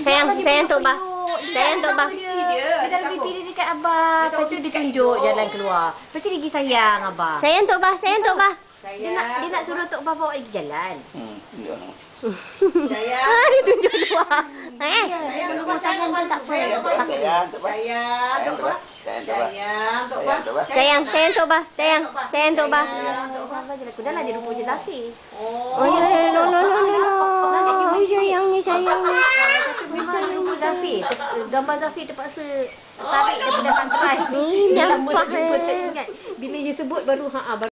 Sayang untuk bah. Sayang untuk bah. Dia dah lebih pilih dekat abah. Lepas tu dia tunjuk jalan keluar. Lepas tu dia pergi sayang abah. Sayang untuk bah, sayang untuk bah. Dia nak suruh Tok Bah bawa pergi jalan. Sayang. Dia tunjuk luar. Dia kalau sayang pun tak apa. Sakit. Sayang, Tok Bah. Sayang, Tok Bah. Sayang untuk bah. Sayang untuk bah. Dah lah dia rupa je Zafi. Oh ya, no. Sayangnya. Memang Zafi. Gambar Zafi terpaksa tarik daripada pantai. Nampak. Bila you sebut baru